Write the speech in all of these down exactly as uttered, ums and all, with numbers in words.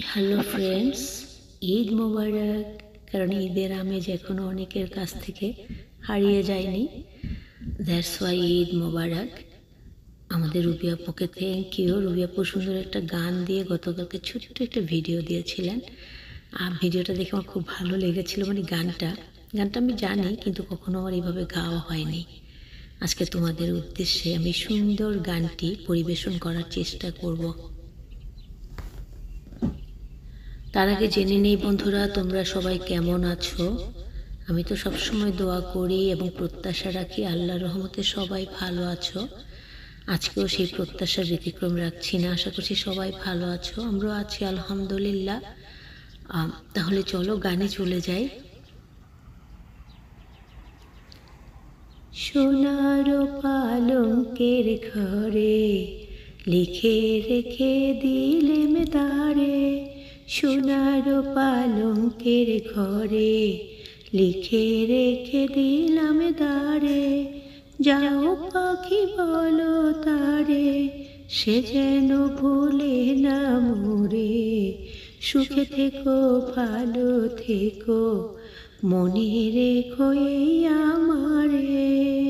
Hello friends, Eid মোবারক। কারণ ঈদের আমেজ এখনও অনেকের কাছ থেকে হারিয়ে যায়নি। That's why Eid Mubarak. আমাদের রুবি আপুকে থ্যাংক ইউ। রুবি আপু সুন্দর একটা গান দিয়ে গতকালকে ছোট্ট একটা ভিডিও দিয়েছিলেন, আর ভিডিওটা দেখে আমার খুব ভালো লেগেছিল। মানে গানটা গানটা আমি জানি, কিন্তু কখনো আমার এইভাবে গাওয়া হয়নি। আজকে তোমাদের উদ্দেশ্যে আমি সুন্দর গানটি পরিবেশন করার চেষ্টা করব। তার আগে জেনে নেই বন্ধুরা, তোমরা সবাই কেমন আছো। আমি তো সবসময় দোয়া করি এবং প্রত্যাশা রাখি আল্লাহর রহমতে সবাই ভালো আছো। আজকেও সেই প্রত্যাশার ব্যতিক্রম রাখছি না। আশা করছি সবাই ভালো আছো, আমরাও আছি আলহামদুলিল্লাহ। তাহলে চলো গানে চলে যাই। সোনার পালঙ্কের ঘরে লিখে রেখে দিলেম তারে, সোনার পালঙ্কের ঘরে লিখে রেখে দিলাম তারে। যাও পাখি বলো তারে, সে যেন ভুলে না মোরে। সুখে থেকো ভালো থেকো, মনে রেখো এই আমারে।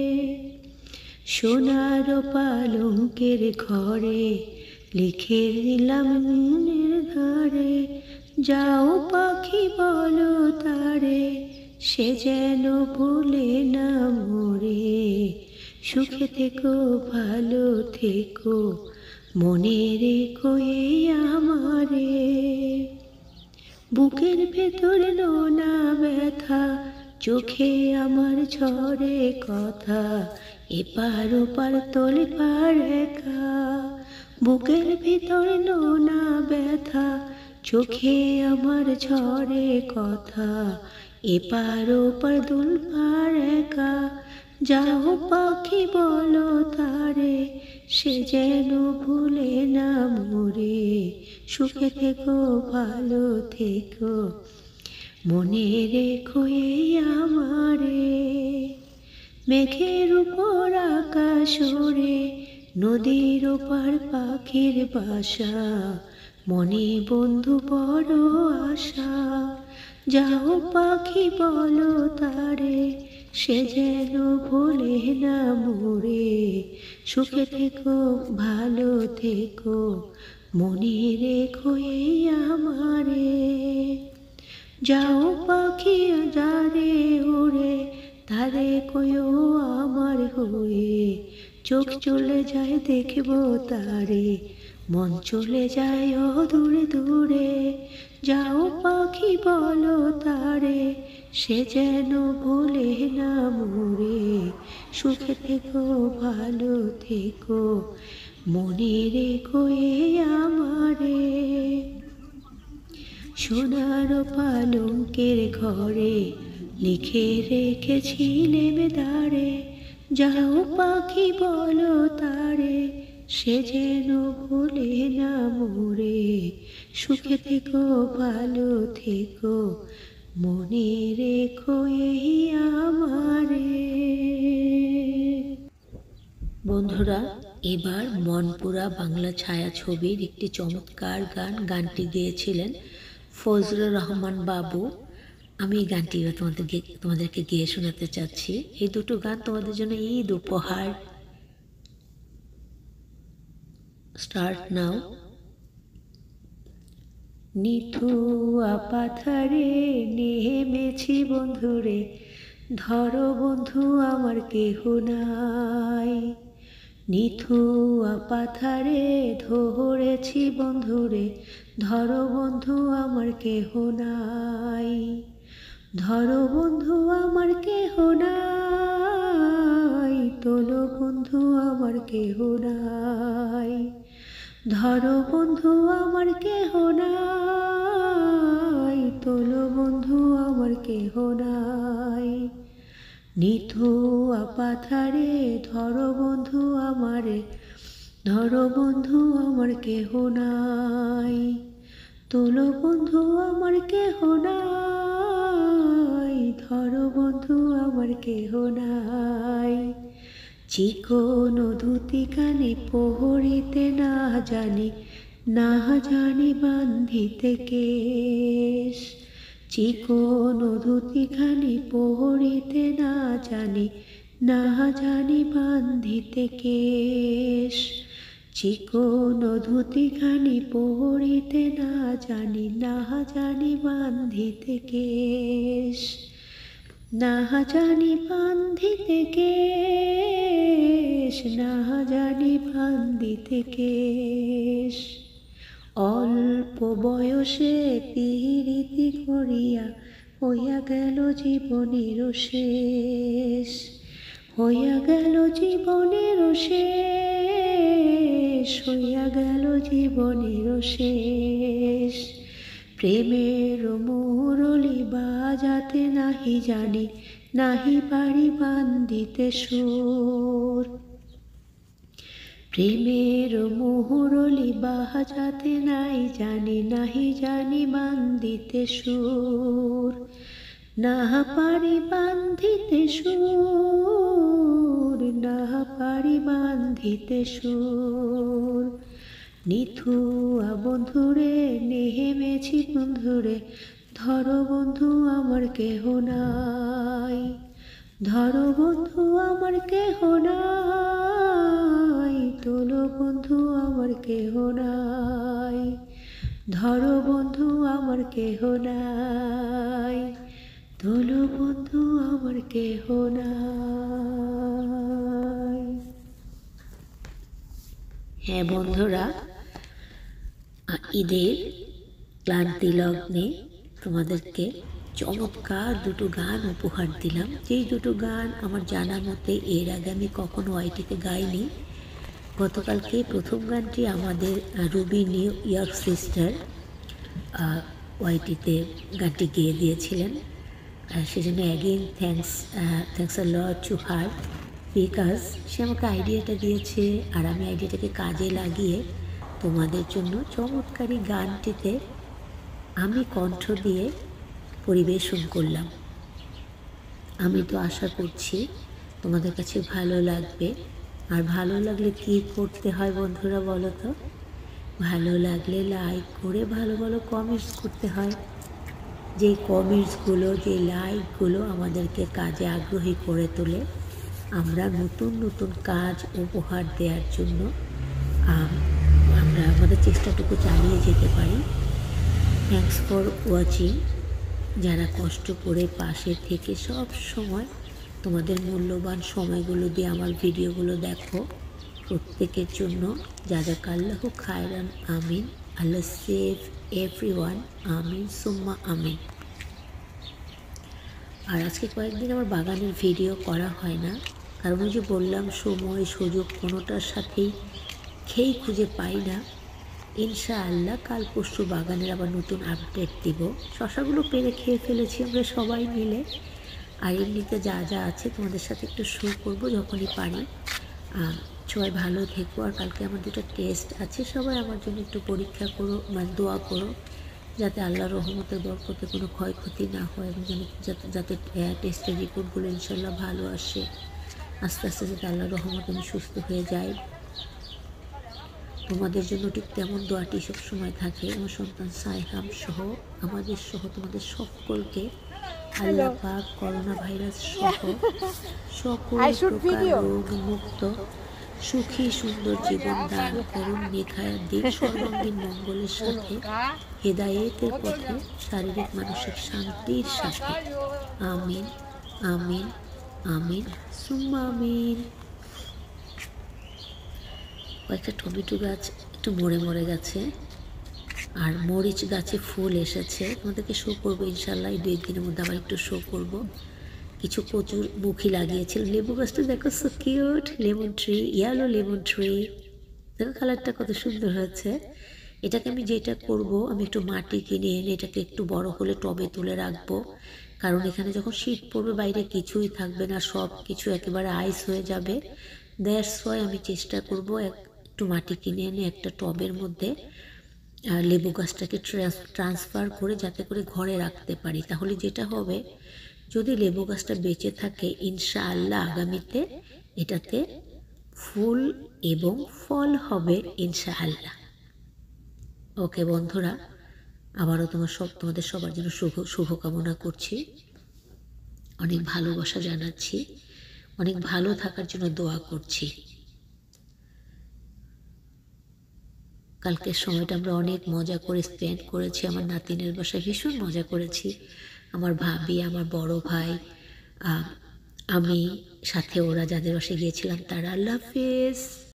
সোনার পালঙ্কের ঘরে লিখে দিলাম মনের ধারে। যাও পাখি বলো তারে, সে যেন ভুলে না মোরে। সুখে থেকো ভালো থেকো, মনে রেখো এই আমারে। বুকের ভেতর নোনা ব্যথা, চোখে আমার ঝরে কথা, এপার ওপার তোলে পার একা। বুকের ভিতর নোনা ব্যথা, চোখে আমার ঝরে কথা, এপার ওপার দুল পার একা। যাও পাখি বলো তারে, সে যেন ভুলে না মোরে। সুখে থেকো ভালো থেকো, মনে রেখো এই আমারে। মেঘের উপর আকাশ ওড়ে, নদীর ওপার পাখির বাসা, মনে বন্ধু বড় আশা। যাও পাখি বলো তারে, সে যেন ভোলে না মোরে। সুখে থেকো ভালো থেকো, মনে রেখো এই আমারে। যাও পাখি যারে উড়ে, তারে কয়ো আমার হয়ে। চোখ চলে যায় দেখব তারে, মন চলে যায় ও দূরে দূরে। যাও পাখি বলো তারে, সে যেন ভুলে না মোরে। সুখে থেকো ভালো থেকো, মনে রেখো এই আমারে। সোনার পালঙ্কের ঘরে লিখে রেখেছিলেম দাঁড়ে। যাও পাখি বলো তারে, সে যেন ভুলে না মোরে। সুখে থেকো ভালো থেকো, মনে রেখো এই আমারে। বন্ধুরা, এবার মনপুরা বাংলা ছায়াছবির একটি চমৎকার গান গানটি গেয়েছিলেন ফজলুর রহমান বাবু। আমি এই গানটি তোমাদেরকে তোমাদেরকে গেয়ে শোনাতে চাচ্ছি। এই দুটো গান তোমাদের জন্য ঈদ উপহার। Start now. নিথুয়া পাথারে নেমেছি বন্ধুরে, ধরো বন্ধু আমার কেহ নাই। নিথুয়া পাথারে ধরেছি বন্ধুরে, ধরো বন্ধু আমার কেহ নাই। ধরো বন্ধু আমার কেহ নাই, তোলো বন্ধু আমার কেহ নাই। ধরো বন্ধু আমার কেহ নাই, তোলো বন্ধু আমার কেহ নাই। নিথুয়া পাথারে ধরো বন্ধু আমারে, ধরো বন্ধু আমার কেহ নাই। তোলো বন্ধু আমার কেহ নাই, ধরো বন্ধু আমার কেহ নাই। চিকন ধুতি কানে পহরিতে না জানি, না জানি বান্ধিতে কেশ, চিকন ধুতিখানি পরিতে না জানি, না জানি বান্ধিতে কেশ, চিকন ধুতিখানি পরিতে না জানি, না জানি বান্ধিতে কেশ, না জানি বান্ধিতে কেশ, না জানি বান্ধিতে কেশ। অল্প বয়সে পিরিতি করিয়া হইয়া গেল জীবনের শেষ, হইয়া গেল জীবনের শেষ, হইয়া গেল জীবনের শেষ। প্রেমের মুরলি বাজাতে নাহি জানি, নাহি পারি বান্ধিতে সুর, প্রেমের মুরলি বাজাতে নাই জানি, নাহি জানি বান্ধিতে সুর, না পারি বান্ধিতে সুর, না পারি বান্ধিতে সুর। নিথুয়া বন্ধুরে নেমেছি বন্ধুরে, ধরো বন্ধু আমার কেহ নাই, ধরো বন্ধু আমার কেহ নাই, তোলো বন্ধু আমার কেহ নাই, ধরো বন্ধু আমার কেহ নাই, তোলো বন্ধু আমার কেহ নাই। হ্যাঁ বন্ধুরা, ঈদের ক্লান্তি লগ্নে তোমাদেরকে চমৎকার দুটো গান উপহার দিলাম, যেই দুটো গান আমার জানা মতে এর আগে আমি কখনো ওয়াইটিতে গাইনি। গতকালকে প্রথম গানটি আমাদের রুবি নিউ ইয়র্ক সিস্টার ওয়াইটিতে গানটি গেয়ে দিয়েছিলেন, সেজন্য again thanks thanks a lot to her, because সে আমাকে আইডিয়াটা দিয়েছে আর আমি আইডিয়াটাকে কাজে লাগিয়ে তোমাদের জন্য চমৎকারী গানটিতে আমি কণ্ঠ দিয়ে পরিবেশন করলাম। আমি তো আশা করছি তোমাদের কাছে ভালো লাগবে। আর ভালো লাগলে কী করতে হয় বন্ধুরা বলো তো? ভালো লাগলে লাইক করে ভালো ভালো কমেন্টস করতে হয়। যে কমেন্টসগুলো, যে লাইকগুলো আমাদেরকে কাজে আগ্রহী করে তোলে, আমরা নতুন নতুন কাজ উপহার দেওয়ার জন্য আমরা আমাদের চেষ্টাটুকু চালিয়ে যেতে পারি। Thanks for watching. যারা কষ্ট করে পাশে থেকে সব সময় তোমাদের মূল্যবান সময়গুলো দিয়ে আমার ভিডিওগুলো দেখো, প্রত্যেকের জন্য জাযাকাল্লাহু খায়রান, আমিন। আল্লাহ সেভ এভরিওয়ান, আমিন সুম্মা আমিন। আর আজকে কয়েকদিন আমার বাগানের ভিডিও করা হয় না, কারণ ওই যে বললাম সময় সুযোগ কোনোটার সাথেই খেয়েই খুঁজে পাই না। ইনশাআল্লাহ কাল পরশু বাগানের আবার নতুন আপডেট দিব। শশাগুলো পেরে খেয়ে ফেলেছি আমরা সবাই মিলে, আর এমনিতে যা যা আছে তোমাদের সাথে একটু শো করবো যখনই পারি। সবাই ভালো থেকো। আর কালকে আমার দুটো টেস্ট আছে, সবাই আমার জন্য একটু পরীক্ষা করো, মানে দোয়া করো, যাতে আল্লাহর রহমতে বরকতে কোনো ক্ষয়ক্ষতি না হয়, এবং যাতে যাতে টেস্টের রিপোর্টগুলো ইনশাল্লাহ ভালো আসে, আস্তে আস্তে যাতে আল্লাহর রহমতে আমি সুস্থ হয়ে যাই। তোমাদের জন্য ঠিক তেমন দোয়াটি সব সময় থাকে। আমার সন্তান সাইহাম সহ আমাদের সহ তোমাদের সকলকে আল্লাহ পাক করোনা ভাইরাস সহ সকল প্রকার রোগ মুক্ত সুখী সুন্দর জীবন দান করুন। নেখায়াত দিন সর্বাঙ্গীন মঙ্গলের সাথে, হেদায়েতের পথে, শারীরিক মানসিক শান্তির সাথে। আমিন আমিন আমিন সুম্মা আমিন। কয়েকটা টমেটো গাছ একটু মরে মরে গেছে, আর মরিচ গাছে ফুল এসেছে, তোমাদেরকে শো করবো ইনশাল্লাহ। এই দুই দিনের মধ্যে আবার একটু শো করবো। কিছু প্রচুর মুখী লাগিয়েছিল। লেবু গাছটা দেখো, so cute, lemon tree, yellow lemon tree, দেখো কালারটা কত সুন্দর হয়েছে। এটাকে আমি যেটা করব, আমি একটু মাটি কিনে এনে এটাকে একটু বড় হলে টবে তুলে রাখবো, কারণ এখানে যখন শীত পড়বে বাইরে কিছুই থাকবে না, সব কিছু একেবারে আইস হয়ে যাবে। দ্যাটস ওয়াই আমি চেষ্টা করব একটু মাটি কিনে এনে একটা টবের মধ্যে লেবু গাছটাকে ট্রান্সফার করে যাতে করে ঘরে রাখতে পারি। তাহলে যেটা হবে, যদি লেবু গাছটা বেঁচে থাকে ইনশাআল্লাহ আগামীতে এটাতে ফুল এবং ফল হবে ইনশাআল্লাহ। ওকে বন্ধুরা, আবারও তোমার সব তোমাদের সবার জন্য শুভ শুভকামনা করছি, অনেক ভালোবাসা জানাচ্ছি, অনেক ভালো থাকার জন্য দোয়া করছি। কালকের সময়টা আমরা অনেক মজা করে স্পেন্ড করেছি, আমার নাতিনের বাসায় ভীষণ মজা করেছি। আমার ভাবি, আমার বড় ভাই, আমি, সাথে ওরা যাদের বাসায় গিয়েছিলাম তারা। আল্লাহ হাফেজ।